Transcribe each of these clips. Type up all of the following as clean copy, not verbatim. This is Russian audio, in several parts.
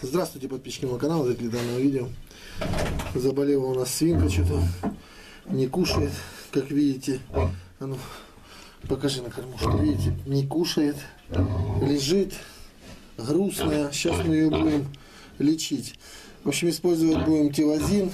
Здравствуйте, подписчики моего канала, зрители данного видео. Заболела у нас свинка, что-то не кушает, как видите. А ну, покажи на кормушку, видите, не кушает, лежит, грустная. Сейчас мы ее будем лечить. В общем, использовать будем тилазин,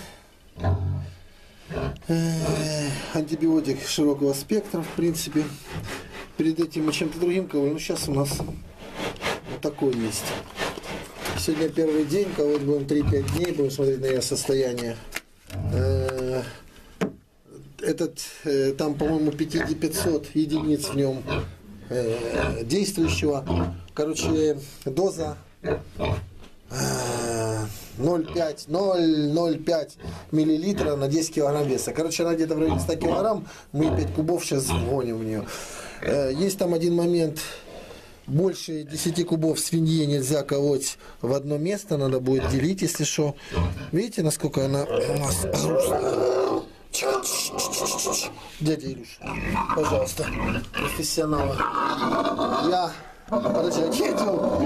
антибиотик широкого спектра, в принципе. Перед этим мы чем-то другим кололи, но сейчас у нас вот такой есть. Сегодня первый день, колоть будем 3-5 дней, будем смотреть на ее состояние. Там, по-моему, 500 единиц в нем действующего. Короче, доза 0,5 миллилитра на 10 килограмм веса. Короче, она где-то в районе 100 килограмм. Мы 5 кубов сейчас вгоним в нее. Есть там один момент. Больше 10 кубов свиньи нельзя колоть в одно место, надо будет делить, если что. Видите, насколько она у нас грустная? Дядя Илюша, пожалуйста, профессионалы. Подожди, а я делаю?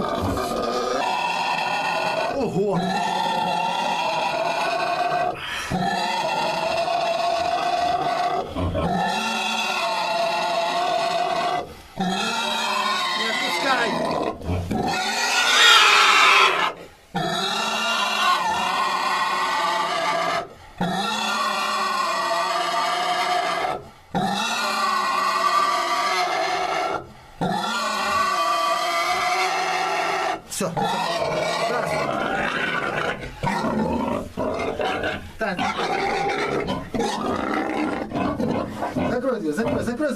Ого! Все. Так. Закрой дверь, закрой.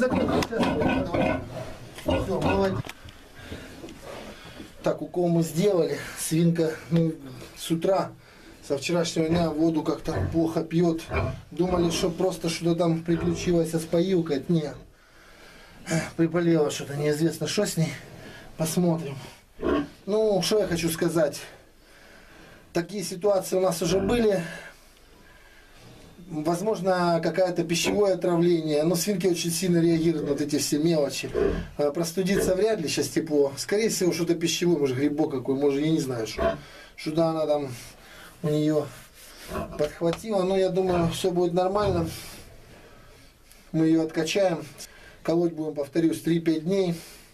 Все, молодец. Так, укол мы сделали. Свинка с утра, со вчерашнего дня воду как-то плохо пьет. Думали, что просто что-то там приключилось с поилкой. Нет. Приболело что-то, неизвестно, что с ней. Посмотрим. Ну, что я хочу сказать. Такие ситуации у нас уже были. Возможно, какое-то пищевое отравление. Но свинки очень сильно реагируют на вот эти все мелочи. Простудиться вряд ли, сейчас тепло. Скорее всего, что-то пищевое, может, грибок какой, может, я не знаю, что она там у нее подхватила. Но я думаю, все будет нормально. Мы ее откачаем. Колоть будем, повторюсь, 3-5 дней.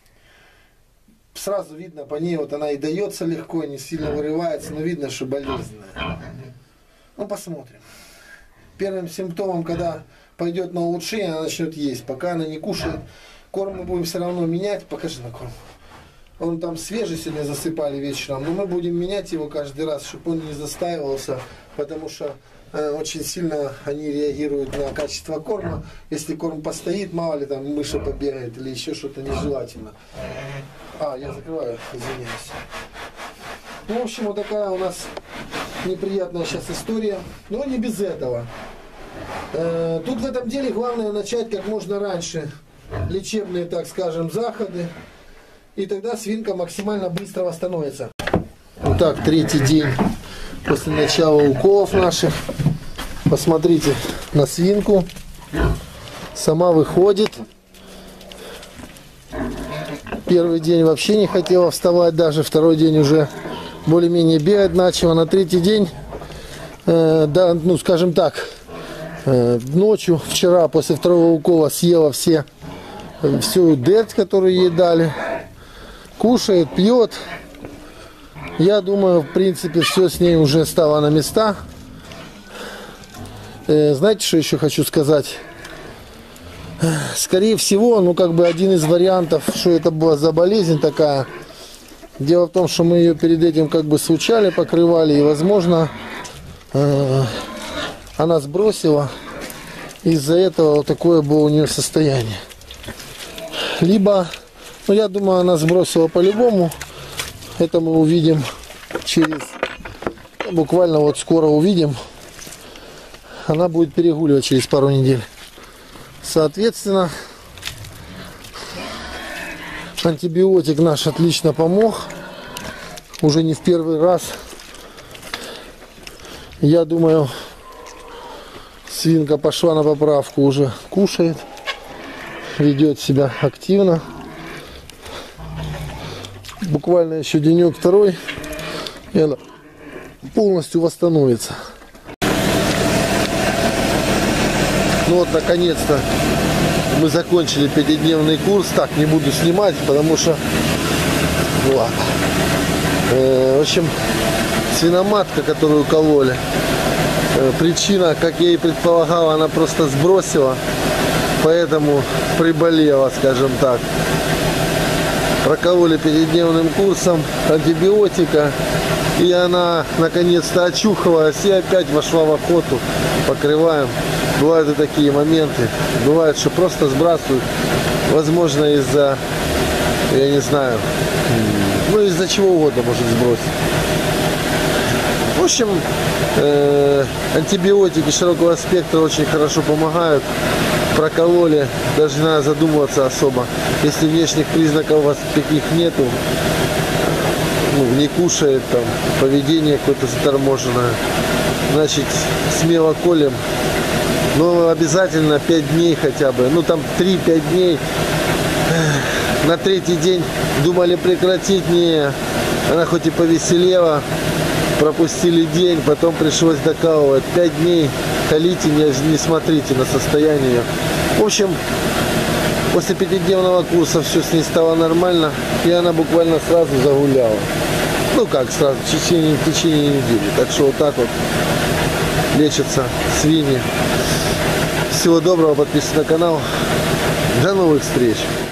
Сразу видно по ней, вот она и дается легко, не сильно вырывается, но видно, что болезненная. Ну, посмотрим. Первым симптомом, когда пойдет на улучшение, она начнет есть. Пока она не кушает, корм мы будем все равно менять. Покажи на корм. Он там свежий сегодня засыпали вечером, но мы будем менять его каждый раз, чтобы он не застаивался, потому что очень сильно они реагируют на качество корма. Если корм постоит, мало ли там мыши побегает или еще что-то нежелательно. Я закрываю, извиняюсь. Ну, в общем, вот такая у нас неприятная сейчас история. Но не без этого. Тут в этом деле главное начать как можно раньше лечебные, так скажем, заходы. И тогда свинка максимально быстро восстановится. Итак, третий день после начала уколов наших. Посмотрите на свинку. Сама выходит. Первый день вообще не хотела вставать, даже второй день уже более-менее бегать начала. На третий день, скажем так, ночью, вчера, после второго укола съела всю дерть, которую ей дали. Кушает, пьет. Я думаю, в принципе, все с ней уже стало на места. Знаете, что еще хочу сказать? Скорее всего, один из вариантов, что это была за болезнь такая. Дело в том, что мы ее перед этим случали, покрывали, и, возможно, она сбросила. Из-за этого вот такое было у нее состояние. Либо, я думаю, она сбросила по-любому. Это мы увидим буквально вот скоро увидим. Она будет перегуливать через пару недель. Соответственно, антибиотик наш отлично помог. Уже не в первый раз. Я думаю, свинка пошла на поправку, уже кушает, ведет себя активно. Буквально еще денек-второй. и она полностью восстановится. Ну вот, наконец-то мы закончили 5-дневный курс. Так, не буду снимать, потому что... Ну ладно. В общем, свиноматка, которую кололи, причина, как я и предполагал, она просто сбросила, поэтому приболела, скажем так. Прокололи 5-дневным курсом антибиотика, и она наконец-то очухалась и опять вошла в охоту. Покрываем. Бывают и такие моменты. Бывает, что просто сбрасывают. Возможно, из-за, я не знаю, ну из-за чего угодно может сбросить. В общем, антибиотики широкого спектра очень хорошо помогают. Прокололи, даже не надо задумываться особо. Если внешних признаков у вас таких нету, ну, не кушает, там, поведение какое-то заторможенное, значит, смело колем. Но обязательно 5 дней хотя бы, ну там 3-5 дней. На 3-й день думали прекратить, не, она хоть и повеселела, пропустили день, потом пришлось докалывать. 5 дней колите, не смотрите на состояние. В общем, после 5-дневного курса все с ней стало нормально, и она буквально сразу загуляла. Ну как сразу, в течение недели. Так что вот так вот лечатся свиньи. Всего доброго, подписывайтесь на канал. До новых встреч!